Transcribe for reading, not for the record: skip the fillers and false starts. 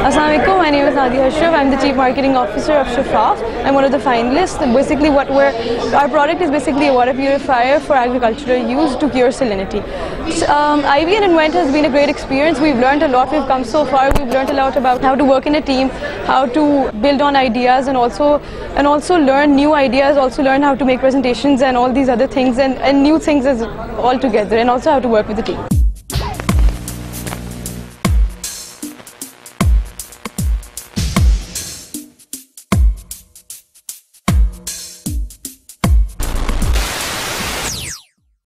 Assalamu alaikum, my name is Nadia Ashraf. I'm the Chief Marketing Officer of Shafaf. I'm one of the finalists. Basically our product is basically a water purifier for agricultural use to cure salinity. Ivy and Invent has been a great experience. We've learned a lot. We've come so far. We've learned a lot about how to work in a team, how to build on ideas, and also learn new ideas, also learn how to make presentations and all these other things and new things as all together, and also how to work with the team.